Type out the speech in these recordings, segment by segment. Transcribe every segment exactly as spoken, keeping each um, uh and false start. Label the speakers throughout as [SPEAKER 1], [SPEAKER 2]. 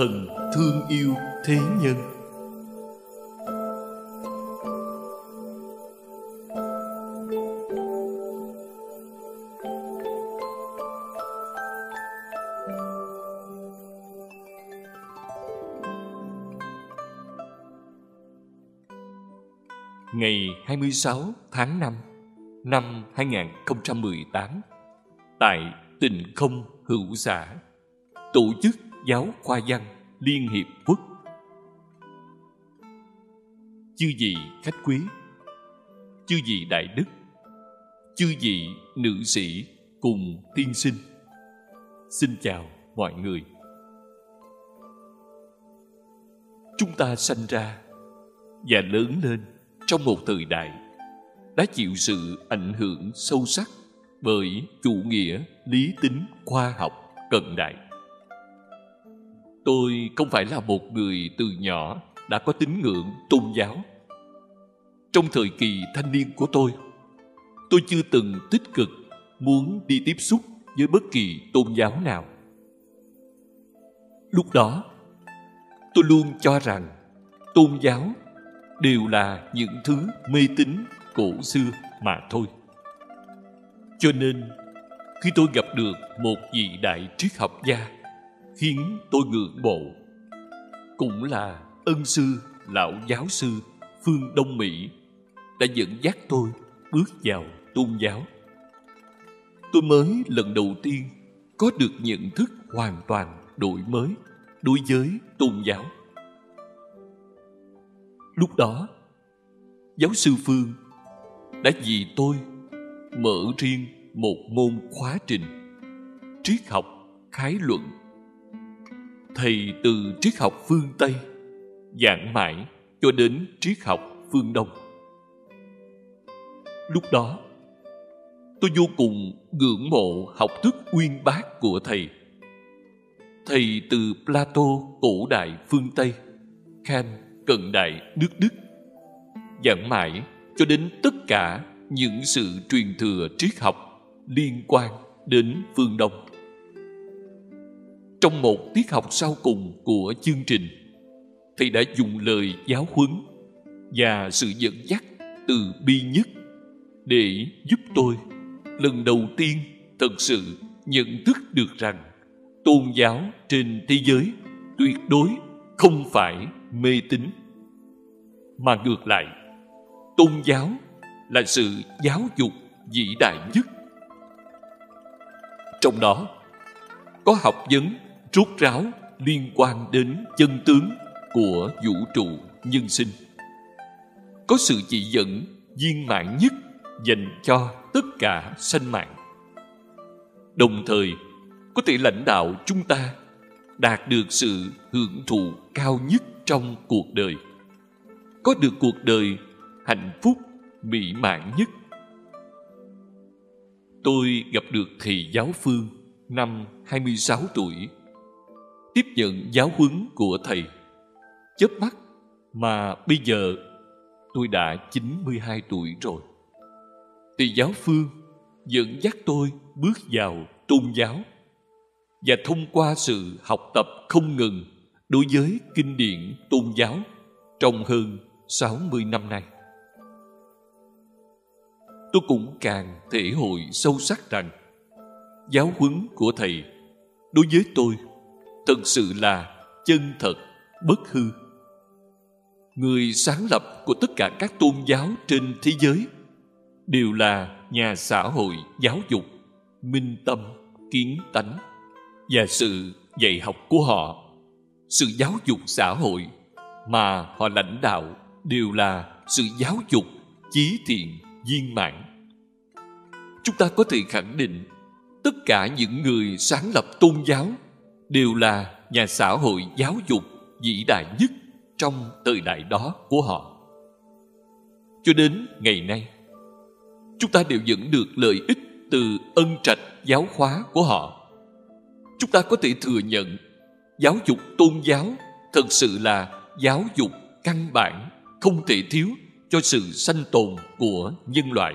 [SPEAKER 1] thần thương yêu thế nhân. Ngày hai mươi sáu tháng năm năm hai nghìn không trăm mười tám, tại Tịnh Không Hữu Xã, Tổ chức Giáo khoa văn Liên Hiệp Quốc. Chư vị khách quý, chư vị đại đức, chư vị nữ sĩ cùng tiên sinh, xin chào mọi người. Chúng ta sanh ra và lớn lên trong một thời đại đã chịu sự ảnh hưởng sâu sắc bởi chủ nghĩa lý tính khoa học cận đại. Tôi không phải là một người từ nhỏ đã có tín ngưỡng tôn giáo. Trong thời kỳ thanh niên của tôi, tôi chưa từng tích cực muốn đi tiếp xúc với bất kỳ tôn giáo nào. Lúc đó, tôi luôn cho rằng tôn giáo đều là những thứ mê tín cổ xưa mà thôi. Cho nên, khi tôi gặp được một vị đại triết học gia khiến tôi ngưỡng mộ, cũng là ân sư lão giáo sư phương Đông Mỹ, đã dẫn dắt tôi bước vào tôn giáo, tôi mới lần đầu tiên có được nhận thức hoàn toàn đổi mới đối với tôn giáo. Lúc đó, giáo sư Phương đã vì tôi mở riêng một môn khóa trình triết học khái luận. Thầy từ triết học phương Tây giảng mãi cho đến triết học phương Đông. Lúc đó, tôi vô cùng ngưỡng mộ học thức uyên bác của thầy. Thầy từ Plato cổ đại phương Tây, Kant cận đại nước Đức, giảng mãi cho đến tất cả những sự truyền thừa triết học liên quan đến phương Đông. Trong một tiết học sau cùng của chương trình, thầy đã dùng lời giáo huấn và sự dẫn dắt từ bi nhất để giúp tôi lần đầu tiên thật sự nhận thức được rằng tôn giáo trên thế giới tuyệt đối không phải mê tín, mà ngược lại, tôn giáo là sự giáo dục vĩ đại nhất. Trong đó có học vấn rốt ráo liên quan đến chân tướng của vũ trụ nhân sinh, có sự chỉ dẫn viên mãn nhất dành cho tất cả sanh mạng, đồng thời có thể lãnh đạo chúng ta đạt được sự hưởng thụ cao nhất trong cuộc đời, có được cuộc đời hạnh phúc mỹ mãn nhất. Tôi gặp được thầy giáo Phương năm hai mươi sáu tuổi, tiếp nhận giáo huấn của thầy. Chớp mắt mà bây giờ tôi đã chín mươi hai tuổi rồi. Thầy giáo Phương dẫn dắt tôi bước vào tôn giáo, và thông qua sự học tập không ngừng đối với kinh điển tôn giáo trong hơn sáu mươi năm nay, tôi cũng càng thể hội sâu sắc rằng giáo huấn của thầy đối với tôi thật sự là chân thật, bất hư. Người sáng lập của tất cả các tôn giáo trên thế giới đều là nhà xã hội giáo dục, minh tâm, kiến tánh, và sự dạy học của họ, sự giáo dục xã hội mà họ lãnh đạo đều là sự giáo dục chí thiện viên mãn. Chúng ta có thể khẳng định tất cả những người sáng lập tôn giáo đều là nhà xã hội giáo dục vĩ đại nhất trong thời đại đó của họ. Cho đến ngày nay, chúng ta đều nhận được lợi ích từ ân trạch giáo hóa của họ. Chúng ta có thể thừa nhận giáo dục tôn giáo thật sự là giáo dục căn bản không thể thiếu cho sự sanh tồn của nhân loại.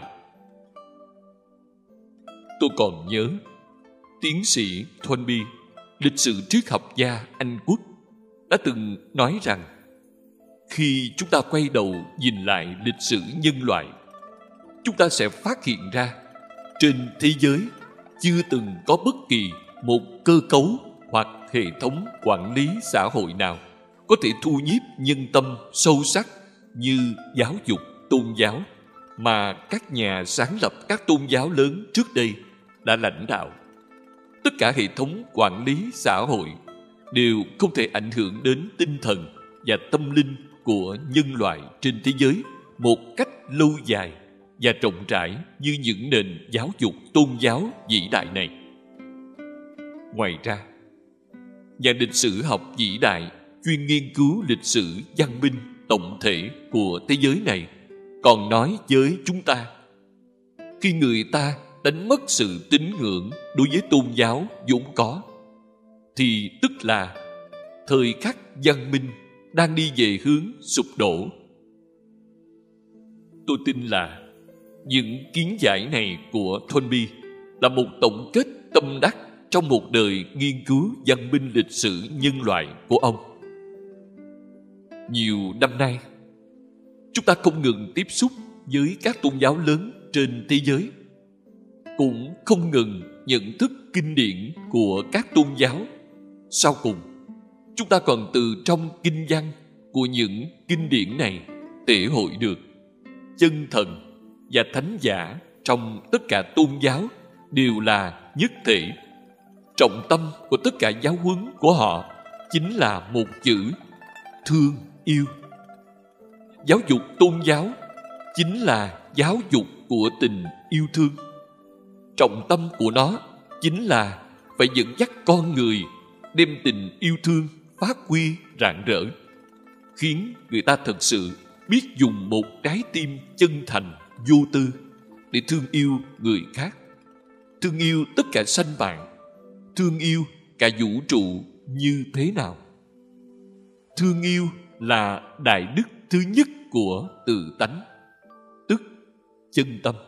[SPEAKER 1] Tôi còn nhớ tiến sĩ Toynbee, lịch sử triết học gia Anh Quốc, đã từng nói rằng khi chúng ta quay đầu nhìn lại lịch sử nhân loại, chúng ta sẽ phát hiện ra trên thế giới chưa từng có bất kỳ một cơ cấu hoặc hệ thống quản lý xã hội nào có thể thu nhiếp nhân tâm sâu sắc như giáo dục tôn giáo mà các nhà sáng lập các tôn giáo lớn trước đây đã lãnh đạo. Tất cả hệ thống quản lý xã hội đều không thể ảnh hưởng đến tinh thần và tâm linh của nhân loại trên thế giới một cách lâu dài và rộng rãi như những nền giáo dục tôn giáo vĩ đại này. Ngoài ra, nhà lịch sử học vĩ đại chuyên nghiên cứu lịch sử văn minh tổng thể của thế giới này còn nói với chúng ta, khi người ta đánh mất sự tín ngưỡng đối với tôn giáo vốn có, thì tức là thời khắc văn minh đang đi về hướng sụp đổ. Tôi tin là những kiến giải này của Toynbee là một tổng kết tâm đắc trong một đời nghiên cứu văn minh lịch sử nhân loại của ông. Nhiều năm nay, chúng ta không ngừng tiếp xúc với các tôn giáo lớn trên thế giới, cũng không ngừng nhận thức kinh điển của các tôn giáo. Sau cùng, chúng ta còn từ trong kinh văn của những kinh điển này thể hội được chân thần và thánh giả trong tất cả tôn giáo đều là nhất thể. Trọng tâm của tất cả giáo huấn của họ chính là một chữ: thương yêu. Giáo dục tôn giáo chính là giáo dục của tình yêu thương. Trọng tâm của nó chính là phải dẫn dắt con người đem tình yêu thương phát huy rạng rỡ, khiến người ta thật sự biết dùng một trái tim chân thành vô tư để thương yêu người khác, thương yêu tất cả sanh mạng, thương yêu cả vũ trụ như thế nào. Thương yêu là đại đức thứ nhất của tự tánh, tức chân tâm.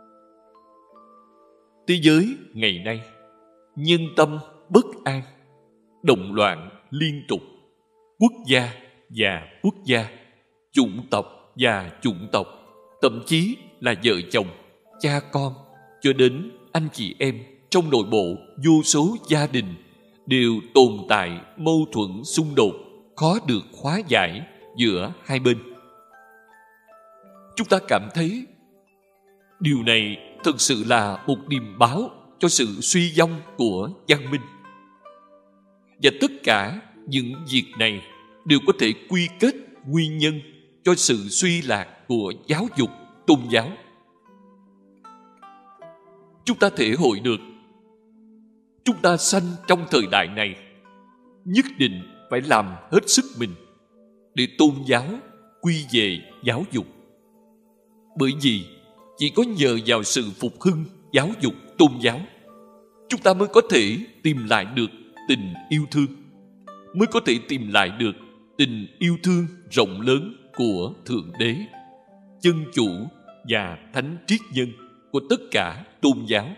[SPEAKER 1] Thế giới ngày nay, nhân tâm bất an, động loạn liên tục, quốc gia và quốc gia, chủng tộc và chủng tộc, thậm chí là vợ chồng, cha con, cho đến anh chị em trong nội bộ vô số gia đình đều tồn tại mâu thuẫn xung đột khó được hóa giải giữa hai bên. Chúng ta cảm thấy điều này thực sự là một điềm báo cho sự suy vong của văn minh. Và tất cả những việc này đều có thể quy kết nguyên nhân cho sự suy lạc của giáo dục tôn giáo. Chúng ta thể hội được, chúng ta sanh trong thời đại này nhất định phải làm hết sức mình để tôn giáo quy về giáo dục. Bởi vì chỉ có nhờ vào sự phục hưng giáo dục tôn giáo, chúng ta mới có thể tìm lại được tình yêu thương, mới có thể tìm lại được tình yêu thương rộng lớn của Thượng Đế, chân chủ và thánh triết nhân của tất cả tôn giáo.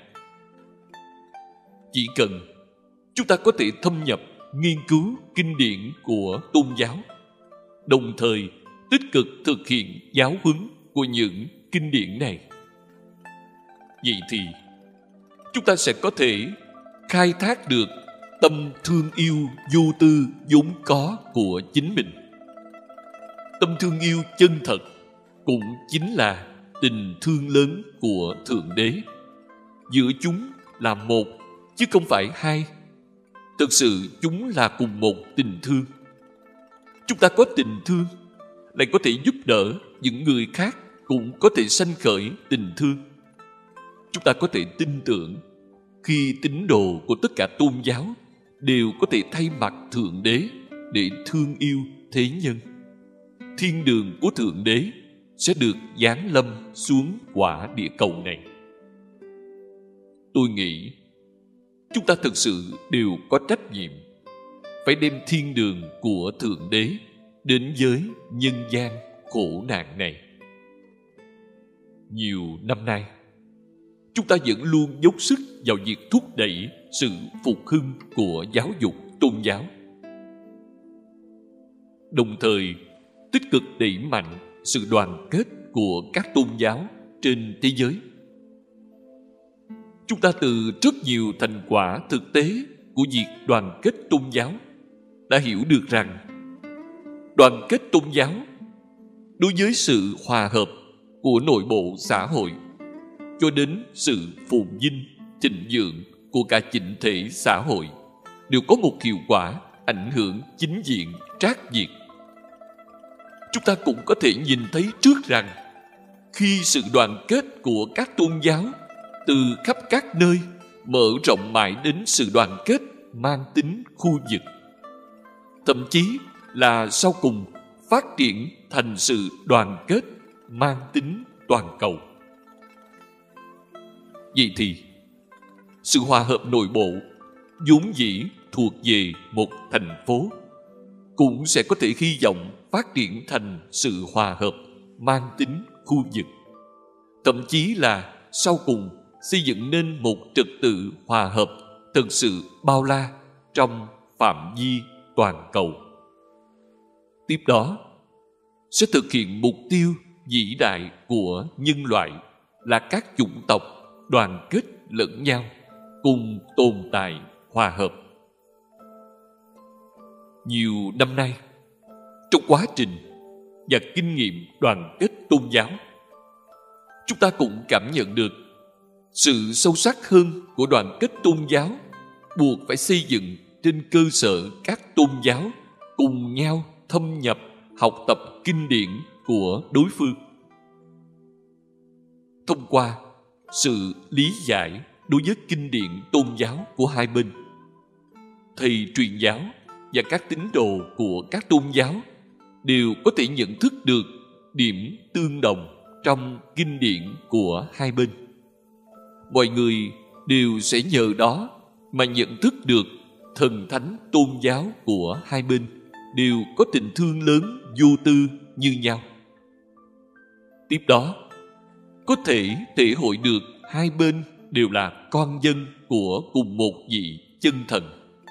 [SPEAKER 1] Chỉ cần chúng ta có thể thâm nhập nghiên cứu kinh điển của tôn giáo, đồng thời tích cực thực hiện giáo huấn của những kinh điển này, vậy thì chúng ta sẽ có thể khai thác được tâm thương yêu vô tư vốn có của chính mình. Tâm thương yêu chân thật cũng chính là tình thương lớn của Thượng Đế. Giữa chúng là một, chứ không phải hai. Thực sự chúng là cùng một tình thương. Chúng ta có tình thương, lại có thể giúp đỡ những người khác cũng có thể sanh khởi tình thương. Chúng ta có thể tin tưởng khi tín đồ của tất cả tôn giáo đều có thể thay mặt Thượng Đế để thương yêu thế nhân. Thiên đường của Thượng Đế sẽ được giáng lâm xuống quả địa cầu này. Tôi nghĩ chúng ta thực sự đều có trách nhiệm phải đem thiên đường của Thượng Đế đến với nhân gian khổ nạn này. Nhiều năm nay, chúng ta vẫn luôn dốc sức vào việc thúc đẩy sự phục hưng của giáo dục tôn giáo. đồng thời tích cực đẩy mạnh sự đoàn kết của các tôn giáo trên thế giới. Chúng ta từ rất nhiều thành quả thực tế của việc đoàn kết tôn giáo đã hiểu được rằng đoàn kết tôn giáo đối với sự hòa hợp của nội bộ xã hội cho đến sự phồn vinh, thịnh vượng của cả chỉnh thể xã hội đều có một hiệu quả ảnh hưởng chính diện trác việt. Chúng ta cũng có thể nhìn thấy trước rằng khi sự đoàn kết của các tôn giáo từ khắp các nơi mở rộng mãi đến sự đoàn kết mang tính khu vực, thậm chí là sau cùng phát triển thành sự đoàn kết mang tính toàn cầu. Vậy thì, sự hòa hợp nội bộ vốn dĩ thuộc về một thành phố cũng sẽ có thể hy vọng phát triển thành sự hòa hợp mang tính khu vực, thậm chí là sau cùng xây dựng nên một trật tự hòa hợp thực sự bao la trong phạm vi toàn cầu. Tiếp đó sẽ thực hiện mục tiêu vĩ đại của nhân loại là các chủng tộc đoàn kết lẫn nhau, cùng tồn tại hòa hợp. Nhiều năm nay, trong quá trình và kinh nghiệm đoàn kết tôn giáo, chúng ta cũng cảm nhận được sự sâu sắc hơn của đoàn kết tôn giáo buộc phải xây dựng trên cơ sở các tôn giáo cùng nhau thâm nhập học tập kinh điển của đối phương. Thông qua sự lý giải đối với kinh điển tôn giáo của hai bên, thầy truyền giáo và các tín đồ của các tôn giáo đều có thể nhận thức được điểm tương đồng trong kinh điển của hai bên. Mọi người đều sẽ nhờ đó mà nhận thức được thần thánh tôn giáo của hai bên đều có tình thương lớn vô tư như nhau. Tiếp đó, có thể thể hội được hai bên đều là con dân của cùng một vị chân thần.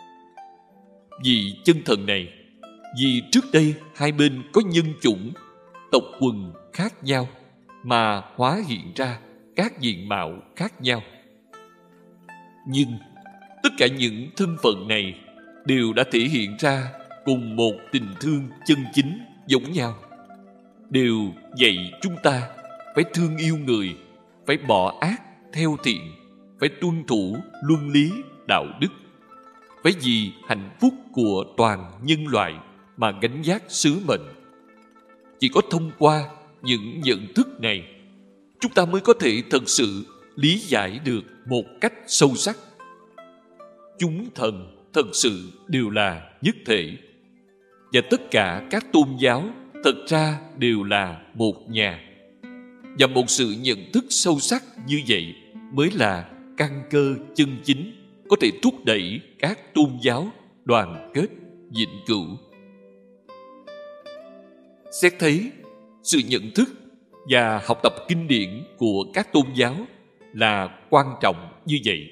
[SPEAKER 1] Vị chân thần này, vì trước đây hai bên có nhân chủng, tộc quần khác nhau mà hóa hiện ra các diện mạo khác nhau. Nhưng tất cả những thân phận này đều đã thể hiện ra cùng một tình thương chân chính giống nhau, đều dạy chúng ta phải thương yêu người, phải bỏ ác theo thiện, phải tuân thủ luân lý đạo đức, phải vì hạnh phúc của toàn nhân loại mà gánh vác sứ mệnh. Chỉ có thông qua những nhận thức này, chúng ta mới có thể thật sự lý giải được một cách sâu sắc. Chúng thần thật sự đều là nhất thể, và tất cả các tôn giáo thật ra đều là một nhà. Và một sự nhận thức sâu sắc như vậy mới là căn cơ chân chính có thể thúc đẩy các tôn giáo đoàn kết vĩnh cửu. Xét thấy sự nhận thức và học tập kinh điển của các tôn giáo là quan trọng như vậy,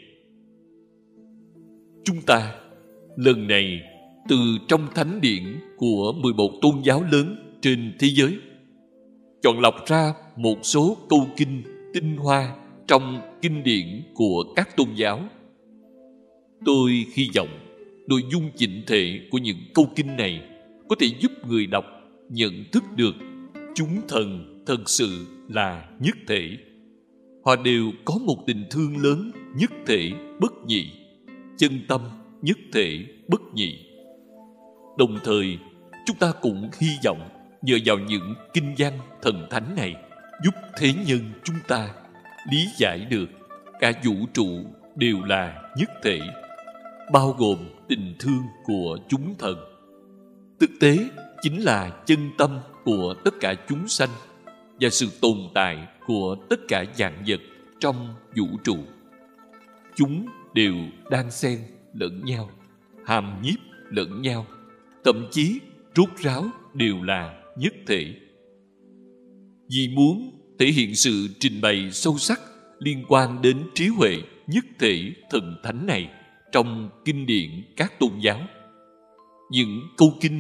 [SPEAKER 1] chúng ta lần này từ trong thánh điển của mười một tôn giáo lớn trên thế giới chọn lọc ra một số câu kinh tinh hoa trong kinh điển của các tôn giáo. Tôi hy vọng nội dung chỉnh thể của những câu kinh này có thể giúp người đọc nhận thức được chúng thần thật sự là nhất thể. Họ đều có một tình thương lớn nhất thể bất nhị, chân tâm nhất thể bất nhị. Đồng thời, chúng ta cũng hy vọng nhờ vào những kinh văn thần thánh này giúp thế nhân chúng ta lý giải được cả vũ trụ đều là nhất thể, bao gồm tình thương của chúng thần. Thực tế chính là chân tâm của tất cả chúng sanh và sự tồn tại của tất cả vạn vật trong vũ trụ. Chúng đều đan xen lẫn nhau, hàm nhiếp lẫn nhau, thậm chí rốt ráo đều là nhất thể. Vì muốn thể hiện sự trình bày sâu sắc liên quan đến trí huệ nhất thể thần thánh này trong kinh điển các tôn giáo, những câu kinh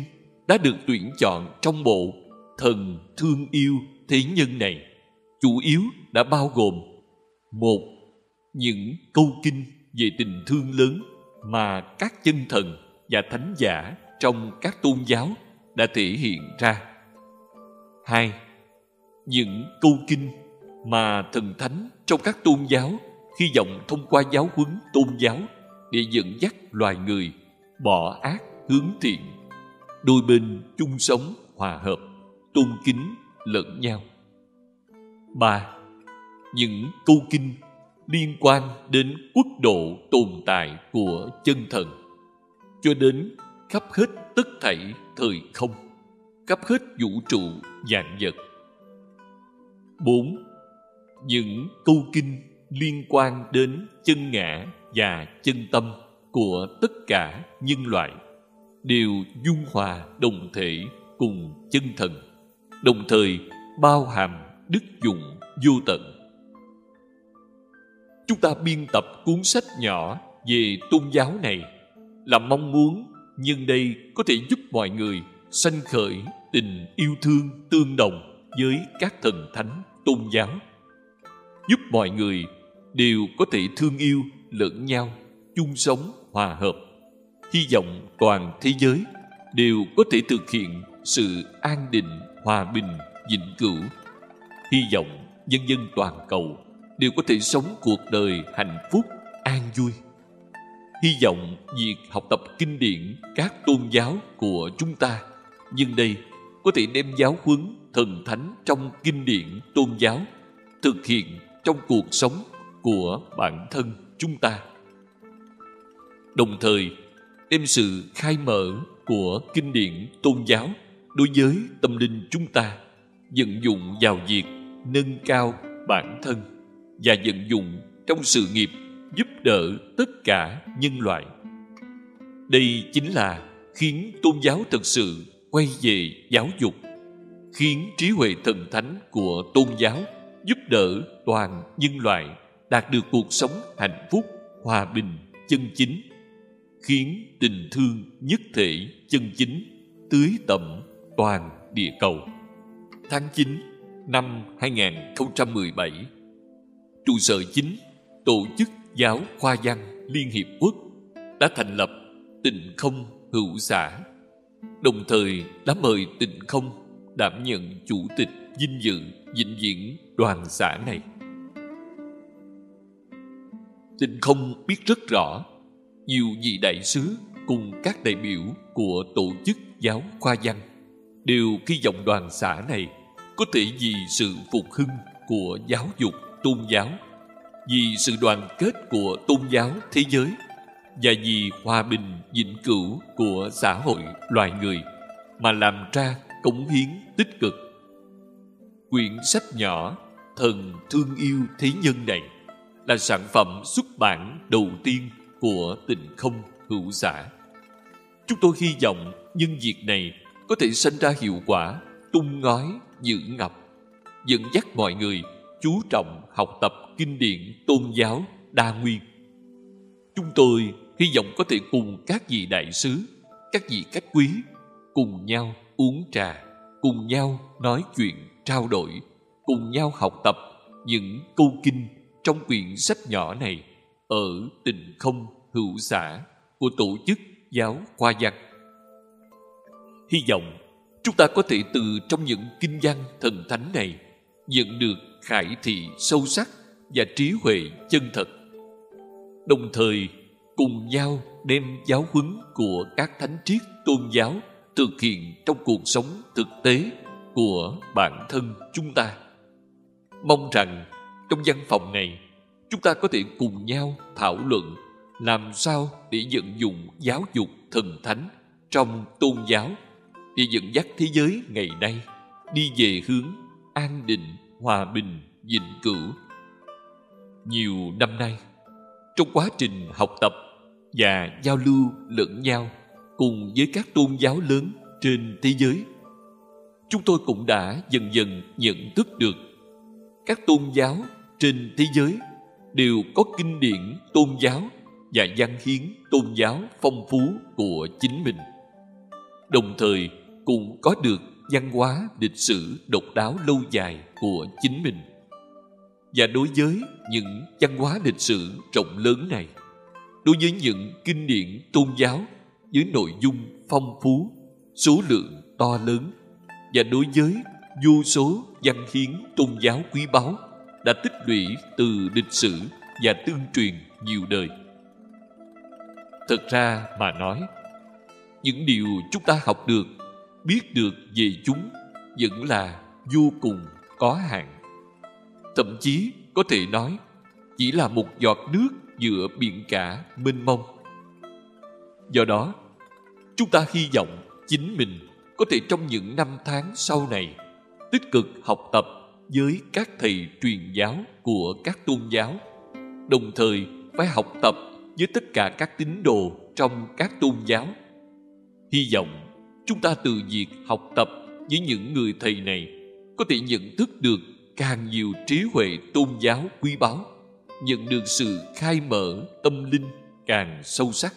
[SPEAKER 1] đã được tuyển chọn trong bộ Thần thương yêu thế nhân này chủ yếu đã bao gồm: một, những câu kinh về tình thương lớn mà các chân thần và thánh giả trong các tôn giáo đã thể hiện ra. Hai, những câu kinh mà thần thánh trong các tôn giáo hy vọng thông qua giáo huấn tôn giáo để dẫn dắt loài người bỏ ác hướng thiện, đôi bên chung sống hòa hợp, tôn kính lẫn nhau. Ba, những câu kinh liên quan đến quốc độ tồn tại của chân thần, cho đến khắp hết tất thảy thời không, khắp hết vũ trụ vạn vật. Bốn, những câu kinh liên quan đến chân ngã và chân tâm của tất cả nhân loại đều dung hòa đồng thể cùng chân thần, đồng thời bao hàm đức dụng vô tận. Chúng ta biên tập cuốn sách nhỏ về tôn giáo này là mong muốn nhân đây có thể giúp mọi người sanh khởi tình yêu thương tương đồng với các thần thánh tôn giáo, giúp mọi người đều có thể thương yêu lẫn nhau, chung sống hòa hợp. Hy vọng toàn thế giới đều có thể thực hiện sự an định, hòa bình, vĩnh cửu. Hy vọng nhân dân toàn cầu đều có thể sống cuộc đời hạnh phúc, an vui. Hy vọng việc học tập kinh điển các tôn giáo của chúng ta nhân đây có thể đem giáo huấn thần thánh trong kinh điển tôn giáo thực hiện trong cuộc sống của bản thân chúng ta, đồng thời đem sự khai mở của kinh điển tôn giáo đối với tâm linh chúng ta vận dụng vào việc nâng cao bản thân và vận dụng trong sự nghiệp giúp đỡ tất cả nhân loại. Đây chính là khiến tôn giáo thực sự quay về giáo dục, khiến trí huệ thần thánh của tôn giáo giúp đỡ toàn nhân loại đạt được cuộc sống hạnh phúc, hòa bình, chân chính, khiến tình thương nhất thể chân chính tưới tẩm toàn địa cầu. Tháng chín năm hai nghìn không trăm mười bảy, trụ sở chính Tổ chức Giáo Khoa Văn Liên Hiệp Quốc đã thành lập Tịnh Không Hữu Xã, đồng thời đã mời Tịnh Không đảm nhận chủ tịch vinh dự vĩnh viễn đoàn xã này. Tịnh Không biết rất rõ, nhiều vị đại sứ cùng các đại biểu của Tổ chức Giáo Khoa Văn đều hy vọng đoàn xã này có thể vì sự phục hưng của giáo dục tôn giáo, vì sự đoàn kết của tôn giáo thế giới và vì hòa bình vĩnh cửu của xã hội loài người mà làm ra cống hiến tích cực. Quyển sách nhỏ Thần thương yêu thế nhân này là sản phẩm xuất bản đầu tiên của Tịnh Không Hữu Xã. Chúng tôi hy vọng nhân việc này có thể sinh ra hiệu quả tung ngói dưỡng ngọc, dẫn dắt mọi người chú trọng học tập kinh điển tôn giáo đa nguyên. Chúng tôi hy vọng có thể cùng các vị đại sứ, các vị khách quý cùng nhau uống trà, cùng nhau nói chuyện trao đổi, cùng nhau học tập những câu kinh trong quyển sách nhỏ này ở Tịnh Không Hữu Xã của Tổ chức Giáo Khoa Văn. Hy vọng chúng ta có thể từ trong những kinh văn thần thánh này nhận được khải thị sâu sắc và trí huệ chân thật, đồng thời cùng nhau đem giáo huấn của các thánh triết tôn giáo thực hiện trong cuộc sống thực tế của bản thân chúng ta. Mong rằng trong văn phòng này chúng ta có thể cùng nhau thảo luận làm sao để vận dụng giáo dục thần thánh trong tôn giáo để dẫn dắt thế giới ngày nay đi về hướng an định, hòa bình, vĩnh cửu. Nhiều năm nay, trong quá trình học tập và giao lưu lẫn nhau cùng với các tôn giáo lớn trên thế giới, chúng tôi cũng đã dần dần nhận thức được các tôn giáo trên thế giới đều có kinh điển tôn giáo và văn hiến tôn giáo phong phú của chính mình. Đồng thời, cũng có được văn hóa lịch sử độc đáo lâu dài của chính mình. Và đối với những văn hóa lịch sử rộng lớn này, đối với những kinh điển tôn giáo với nội dung phong phú, số lượng to lớn, và đối với vô số văn hiến tôn giáo quý báu đã tích lũy từ lịch sử và tương truyền nhiều đời. Thật ra mà nói, những điều chúng ta học được, biết được về chúng vẫn là vô cùng có hạn. Thậm chí có thể nói chỉ là một giọt nước giữa biển cả mênh mông. Do đó, chúng ta hy vọng chính mình có thể trong những năm tháng sau này tích cực học tập với các thầy truyền giáo của các tôn giáo, đồng thời phải học tập với tất cả các tín đồ trong các tôn giáo. Hy vọng chúng ta từ việc học tập với những người thầy này có thể nhận thức được càng nhiều trí huệ tôn giáo quý báu, nhận được sự khai mở tâm linh càng sâu sắc,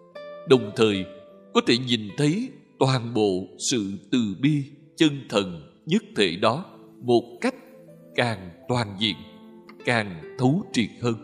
[SPEAKER 1] đồng thời có thể nhìn thấy toàn bộ sự từ bi chân thần nhất thể đó một cách càng toàn diện, càng thấu triệt hơn.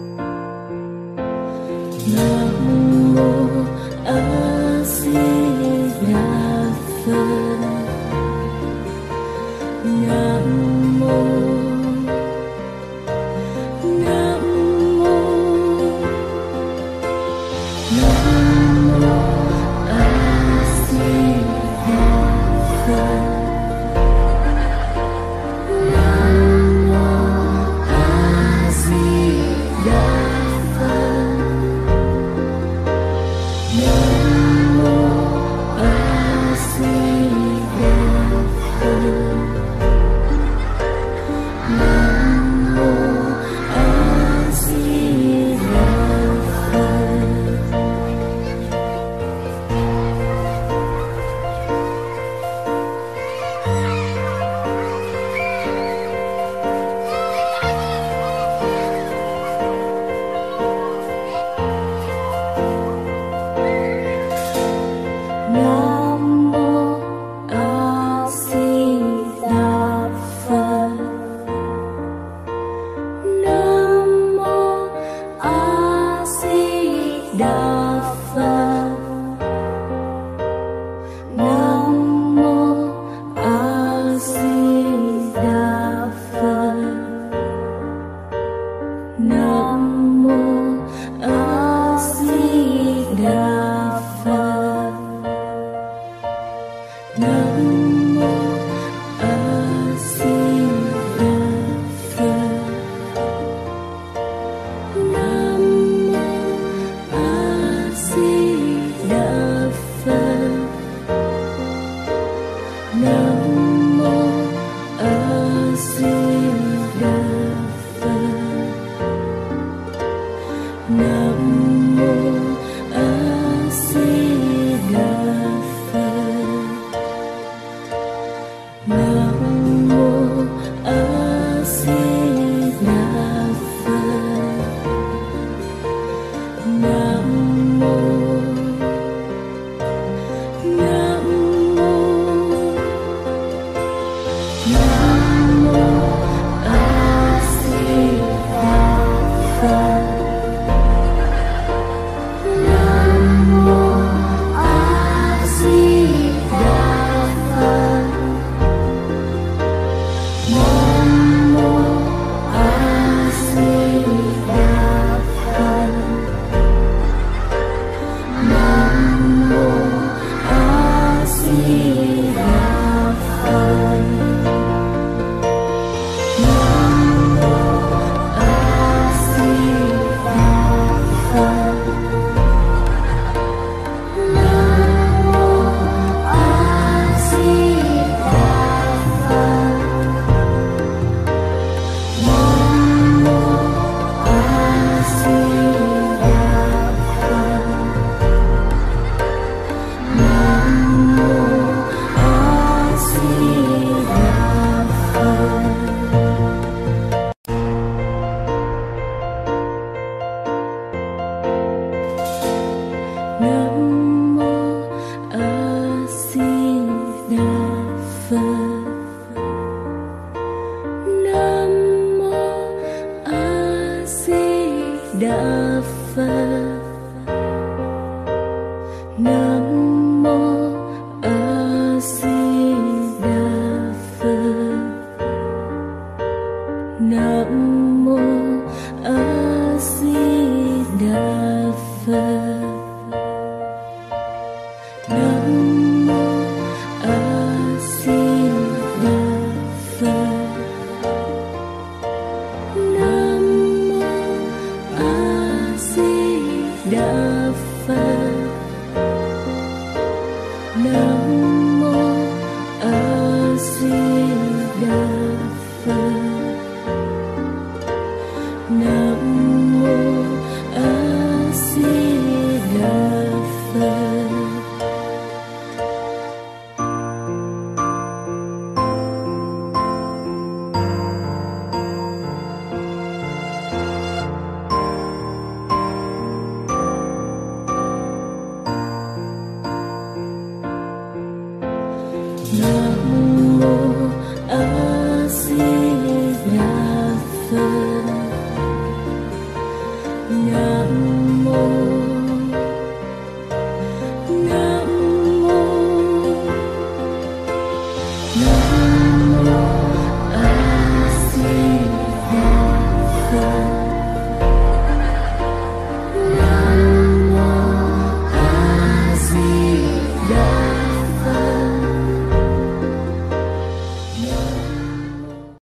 [SPEAKER 2] Nam mô A Di Nam mô A Di Đà Phật. Nam mô A Di Đà Phật. Nam mô A Di Đà Phật. Nam mô A Di Đà Phật. Nam mô A Di Đà Phật. Nam mô A Di Đà Phật. Nam